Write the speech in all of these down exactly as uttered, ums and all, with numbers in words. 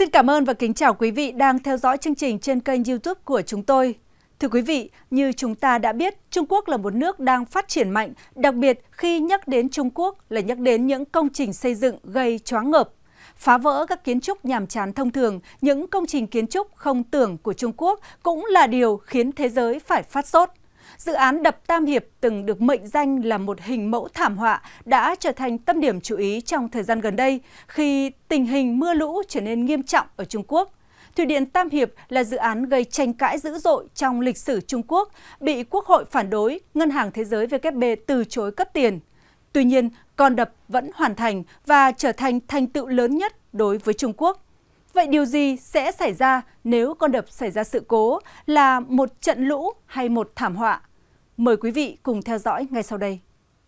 Xin cảm ơn và kính chào quý vị đang theo dõi chương trình trên kênh YouTube của chúng tôi. Thưa quý vị, như chúng ta đã biết, Trung Quốc là một nước đang phát triển mạnh, đặc biệt khi nhắc đến Trung Quốc là nhắc đến những công trình xây dựng gây choáng ngợp. Phá vỡ các kiến trúc nhàm chán thông thường, những công trình kiến trúc không tưởng của Trung Quốc cũng là điều khiến thế giới phải phát sốt. Dự án đập Tam Hiệp từng được mệnh danh là một hình mẫu thảm họa đã trở thành tâm điểm chú ý trong thời gian gần đây khi tình hình mưa lũ trở nên nghiêm trọng ở Trung Quốc. Thủy điện Tam Hiệp là dự án gây tranh cãi dữ dội trong lịch sử Trung Quốc, bị Quốc hội phản đối, Ngân hàng Thế giới W F P từ chối cấp tiền. Tuy nhiên, con đập vẫn hoàn thành và trở thành thành tựu lớn nhất đối với Trung Quốc. Vậy điều gì sẽ xảy ra nếu con đập xảy ra sự cố, là một trận lũ hay một thảm họa? Mời quý vị cùng theo dõi ngay sau đây.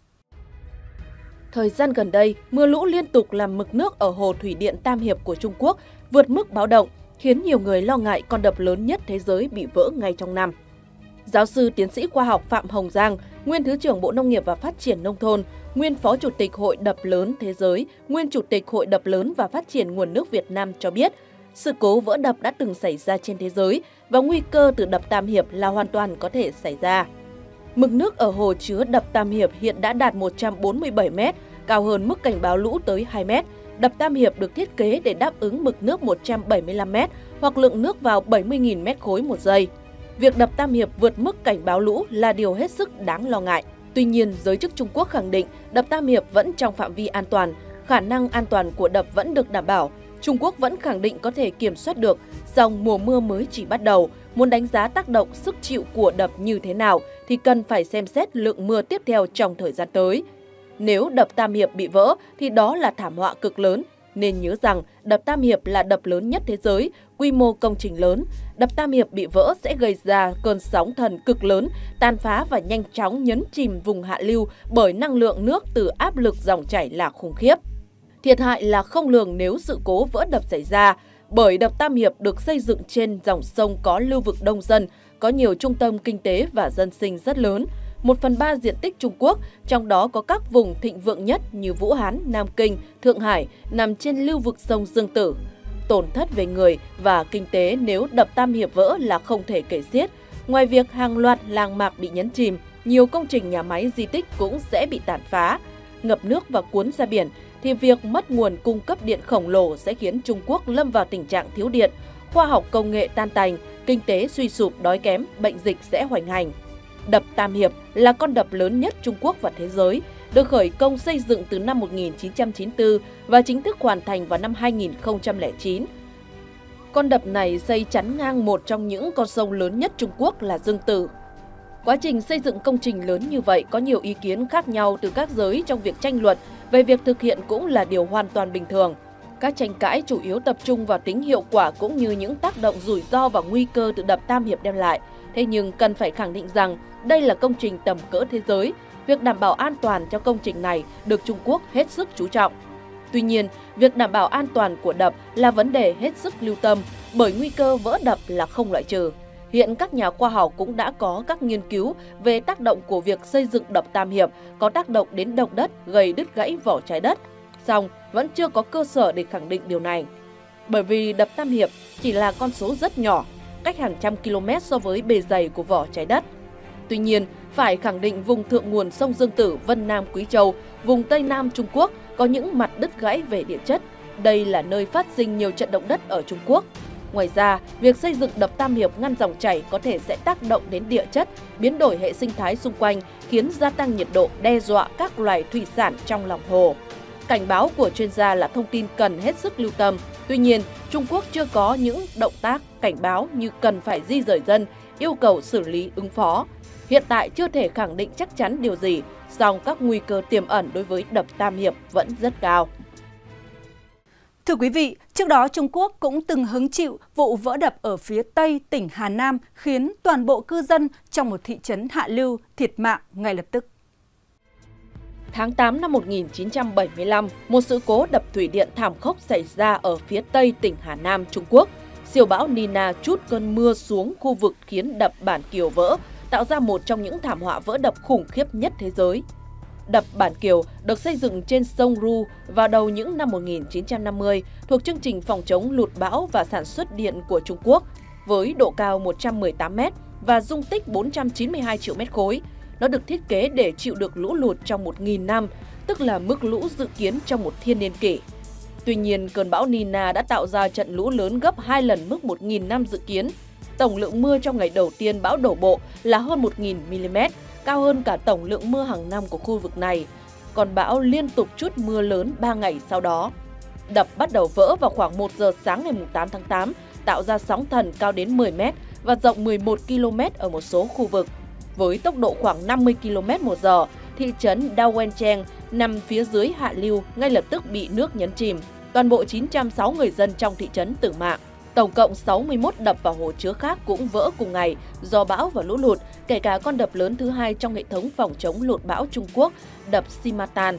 Thời gian gần đây, mưa lũ liên tục làm mực nước ở hồ thủy điện Tam Hiệp của Trung Quốc vượt mức báo động, khiến nhiều người lo ngại con đập lớn nhất thế giới bị vỡ ngay trong năm. Giáo sư tiến sĩ khoa học Phạm Hồng Giang, nguyên Thứ trưởng Bộ Nông nghiệp và Phát triển Nông thôn, nguyên Phó Chủ tịch Hội đập lớn thế giới, nguyên Chủ tịch Hội đập lớn và Phát triển nguồn nước Việt Nam cho biết, sự cố vỡ đập đã từng xảy ra trên thế giới và nguy cơ từ đập Tam Hiệp là hoàn toàn có thể xảy ra. Mực nước ở hồ chứa đập Tam Hiệp hiện đã đạt một trăm bốn mươi bảy mét, cao hơn mức cảnh báo lũ tới hai mét. Đập Tam Hiệp được thiết kế để đáp ứng mực nước một trăm bảy mươi lăm mét hoặc lượng nước vào bảy mươi nghìn mét khối một giây. Việc đập Tam Hiệp vượt mức cảnh báo lũ là điều hết sức đáng lo ngại. Tuy nhiên, giới chức Trung Quốc khẳng định đập Tam Hiệp vẫn trong phạm vi an toàn, khả năng an toàn của đập vẫn được đảm bảo. Trung Quốc vẫn khẳng định có thể kiểm soát được, song mùa mưa mới chỉ bắt đầu. Muốn đánh giá tác động sức chịu của đập như thế nào thì cần phải xem xét lượng mưa tiếp theo trong thời gian tới. Nếu đập Tam Hiệp bị vỡ thì đó là thảm họa cực lớn. Nên nhớ rằng đập Tam Hiệp là đập lớn nhất thế giới, quy mô công trình lớn. Đập Tam Hiệp bị vỡ sẽ gây ra cơn sóng thần cực lớn, tàn phá và nhanh chóng nhấn chìm vùng hạ lưu bởi năng lượng nước từ áp lực dòng chảy là khủng khiếp. Thiệt hại là không lường nếu sự cố vỡ đập xảy ra, bởi đập Tam Hiệp được xây dựng trên dòng sông có lưu vực đông dân, có nhiều trung tâm kinh tế và dân sinh rất lớn. Một phần ba diện tích Trung Quốc, trong đó có các vùng thịnh vượng nhất như Vũ Hán, Nam Kinh, Thượng Hải nằm trên lưu vực sông Dương Tử. Tổn thất về người và kinh tế nếu đập Tam Hiệp vỡ là không thể kể xiết. Ngoài việc hàng loạt làng mạc bị nhấn chìm, nhiều công trình nhà máy di tích cũng sẽ bị tàn phá. Ngập nước và cuốn ra biển thì việc mất nguồn cung cấp điện khổng lồ sẽ khiến Trung Quốc lâm vào tình trạng thiếu điện, khoa học công nghệ tan tành, kinh tế suy sụp đói kém, bệnh dịch sẽ hoành hành. Đập Tam Hiệp là con đập lớn nhất Trung Quốc và thế giới, được khởi công xây dựng từ năm một nghìn chín trăm chín mươi tư và chính thức hoàn thành vào năm hai nghìn không trăm lẻ chín. Con đập này xây chắn ngang một trong những con sông lớn nhất Trung Quốc là Dương Tử. Quá trình xây dựng công trình lớn như vậy có nhiều ý kiến khác nhau từ các giới trong việc tranh luận về việc thực hiện cũng là điều hoàn toàn bình thường. Các tranh cãi chủ yếu tập trung vào tính hiệu quả cũng như những tác động rủi ro và nguy cơ từ đập Tam Hiệp đem lại. Thế nhưng cần phải khẳng định rằng đây là công trình tầm cỡ thế giới, việc đảm bảo an toàn cho công trình này được Trung Quốc hết sức chú trọng. Tuy nhiên, việc đảm bảo an toàn của đập là vấn đề hết sức lưu tâm bởi nguy cơ vỡ đập là không loại trừ. Hiện các nhà khoa học cũng đã có các nghiên cứu về tác động của việc xây dựng đập Tam Hiệp có tác động đến động đất gây đứt gãy vỏ trái đất. Song vẫn chưa có cơ sở để khẳng định điều này. Bởi vì đập Tam Hiệp chỉ là con số rất nhỏ, cách hàng trăm km so với bề dày của vỏ trái đất. Tuy nhiên, phải khẳng định vùng thượng nguồn sông Dương Tử, Vân Nam, Quý Châu, vùng Tây Nam Trung Quốc có những mặt đứt gãy về địa chất. Đây là nơi phát sinh nhiều trận động đất ở Trung Quốc. Ngoài ra, việc xây dựng đập Tam Hiệp ngăn dòng chảy có thể sẽ tác động đến địa chất, biến đổi hệ sinh thái xung quanh, khiến gia tăng nhiệt độ, đe dọa các loài thủy sản trong lòng hồ. Cảnh báo của chuyên gia là thông tin cần hết sức lưu tâm. Tuy nhiên, Trung Quốc chưa có những động tác cảnh báo như cần phải di rời dân, yêu cầu xử lý ứng phó. Hiện tại chưa thể khẳng định chắc chắn điều gì, song các nguy cơ tiềm ẩn đối với đập Tam Hiệp vẫn rất cao. Thưa quý vị, trước đó Trung Quốc cũng từng hứng chịu vụ vỡ đập ở phía Tây tỉnh Hà Nam khiến toàn bộ cư dân trong một thị trấn hạ lưu thiệt mạng ngay lập tức. Tháng tám năm một nghìn chín trăm bảy mươi lăm, một sự cố đập thủy điện thảm khốc xảy ra ở phía Tây tỉnh Hà Nam, Trung Quốc. Siêu bão Nina trút cơn mưa xuống khu vực khiến đập Bản Kiều vỡ, tạo ra một trong những thảm họa vỡ đập khủng khiếp nhất thế giới. Đập Bản Kiều được xây dựng trên sông Ru vào đầu những năm một nghìn chín trăm năm mươi, thuộc chương trình phòng chống lụt bão và sản xuất điện của Trung Quốc, với độ cao một trăm mười tám mét và dung tích bốn trăm chín mươi hai triệu mét khối. Nó được thiết kế để chịu được lũ lụt trong một nghìn năm, tức là mức lũ dự kiến trong một thiên niên kỷ. Tuy nhiên, cơn bão Nina đã tạo ra trận lũ lớn gấp hai lần mức một nghìn năm dự kiến. Tổng lượng mưa trong ngày đầu tiên bão đổ bộ là hơn một nghìn mi-li-mét, cao hơn cả tổng lượng mưa hàng năm của khu vực này. Còn bão liên tục trút mưa lớn ba ngày sau đó. Đập bắt đầu vỡ vào khoảng một giờ sáng ngày tám tháng tám, tạo ra sóng thần cao đến mười mét và rộng mười một ki lô mét ở một số khu vực. Với tốc độ khoảng năm mươi ki lô mét một giờ, thị trấn Dao Wen Cheng nằm phía dưới hạ lưu ngay lập tức bị nước nhấn chìm. Toàn bộ chín trăm sáu người dân trong thị trấn tử mạng. Tổng cộng sáu mươi mốt đập và hồ chứa khác cũng vỡ cùng ngày do bão và lũ lụt, kể cả con đập lớn thứ hai trong hệ thống phòng chống lụt bão Trung Quốc, đập Simatan.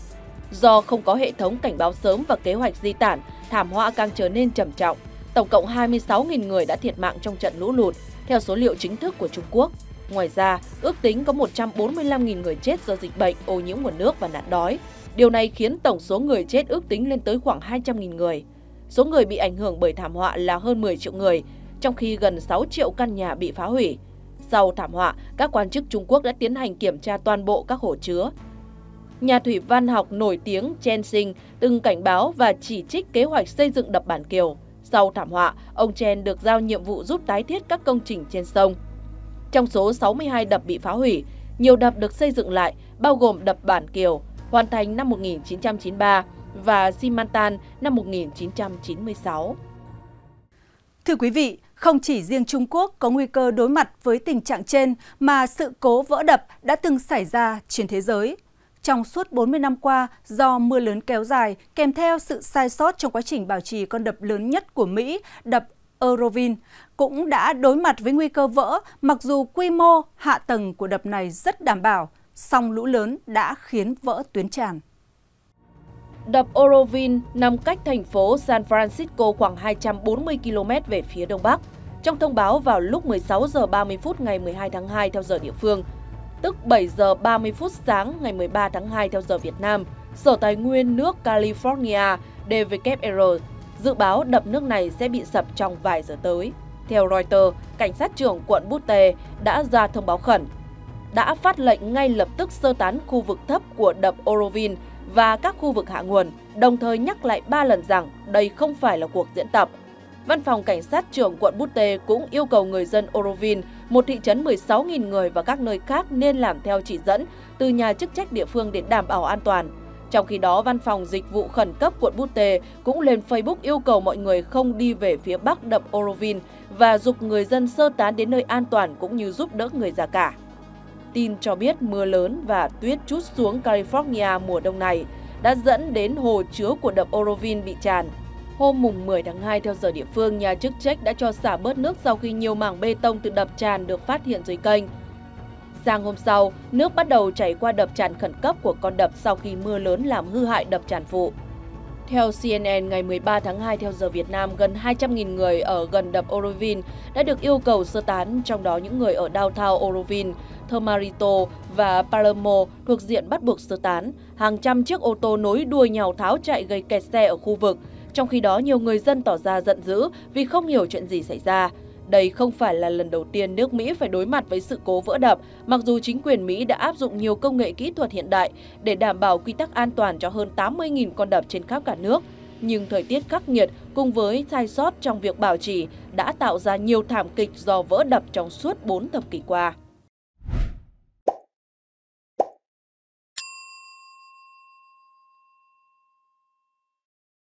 Do không có hệ thống cảnh báo sớm và kế hoạch di tản, thảm họa càng trở nên trầm trọng. Tổng cộng hai mươi sáu nghìn người đã thiệt mạng trong trận lũ lụt, theo số liệu chính thức của Trung Quốc. Ngoài ra, ước tính có một trăm bốn mươi lăm nghìn người chết do dịch bệnh, ô nhiễm nguồn nước và nạn đói. Điều này khiến tổng số người chết ước tính lên tới khoảng hai trăm nghìn người. Số người bị ảnh hưởng bởi thảm họa là hơn mười triệu người, trong khi gần sáu triệu căn nhà bị phá hủy. Sau thảm họa, các quan chức Trung Quốc đã tiến hành kiểm tra toàn bộ các hồ chứa. Nhà thủy văn học nổi tiếng Chen Xing từng cảnh báo và chỉ trích kế hoạch xây dựng đập Bản Kiều. Sau thảm họa, ông Chen được giao nhiệm vụ giúp tái thiết các công trình trên sông. Trong số sáu mươi hai đập bị phá hủy, nhiều đập được xây dựng lại, bao gồm đập Bản Kiều, hoàn thành năm một nghìn chín trăm chín mươi ba, và Simatan năm một nghìn chín trăm chín mươi sáu. Thưa quý vị, không chỉ riêng Trung Quốc có nguy cơ đối mặt với tình trạng trên mà sự cố vỡ đập đã từng xảy ra trên thế giới. Trong suốt bốn mươi năm qua, do mưa lớn kéo dài kèm theo sự sai sót trong quá trình bảo trì con đập lớn nhất của Mỹ, đập Oroville, cũng đã đối mặt với nguy cơ vỡ mặc dù quy mô, hạ tầng của đập này rất đảm bảo, song lũ lớn đã khiến vỡ tuyến tràn. Đập Oroville nằm cách thành phố San Francisco khoảng hai trăm bốn mươi ki lô mét về phía đông bắc. Trong thông báo vào lúc mười sáu giờ ba mươi phút ngày mười hai tháng hai theo giờ địa phương, tức bảy giờ ba mươi phút sáng ngày mười ba tháng hai theo giờ Việt Nam, Sở Tài nguyên nước California D W R dự báo đập nước này sẽ bị sập trong vài giờ tới. Theo Reuters, cảnh sát trưởng quận Butte đã ra thông báo khẩn, đã phát lệnh ngay lập tức sơ tán khu vực thấp của đập Oroville và các khu vực hạ nguồn, đồng thời nhắc lại ba lần rằng đây không phải là cuộc diễn tập. Văn phòng Cảnh sát trưởng quận Butte cũng yêu cầu người dân Oroville, một thị trấn mười sáu nghìn người và các nơi khác nên làm theo chỉ dẫn từ nhà chức trách địa phương để đảm bảo an toàn. Trong khi đó, Văn phòng Dịch vụ Khẩn cấp quận Butte cũng lên Facebook yêu cầu mọi người không đi về phía bắc đập Oroville và giục người dân sơ tán đến nơi an toàn cũng như giúp đỡ người già cả. Tin cho biết mưa lớn và tuyết trút xuống California mùa đông này đã dẫn đến hồ chứa của đập Oroville bị tràn. Hôm mùng mười tháng hai theo giờ địa phương, nhà chức trách đã cho xả bớt nước sau khi nhiều mảng bê tông từ đập tràn được phát hiện dưới kênh. Sang hôm sau, nước bắt đầu chảy qua đập tràn khẩn cấp của con đập sau khi mưa lớn làm hư hại đập tràn phụ. Theo C N N, ngày mười ba tháng hai theo giờ Việt Nam, gần hai trăm nghìn người ở gần đập Oroville đã được yêu cầu sơ tán, trong đó những người ở downtown Oroville, Thomarito và Palermo thuộc diện bắt buộc sơ tán. Hàng trăm chiếc ô tô nối đuôi nhau tháo chạy gây kẹt xe ở khu vực. Trong khi đó, nhiều người dân tỏ ra giận dữ vì không hiểu chuyện gì xảy ra. Đây không phải là lần đầu tiên nước Mỹ phải đối mặt với sự cố vỡ đập, mặc dù chính quyền Mỹ đã áp dụng nhiều công nghệ kỹ thuật hiện đại để đảm bảo quy tắc an toàn cho hơn tám mươi nghìn con đập trên khắp cả nước. Nhưng thời tiết khắc nghiệt cùng với sai sót trong việc bảo trì đã tạo ra nhiều thảm kịch do vỡ đập trong suốt bốn thập kỷ qua.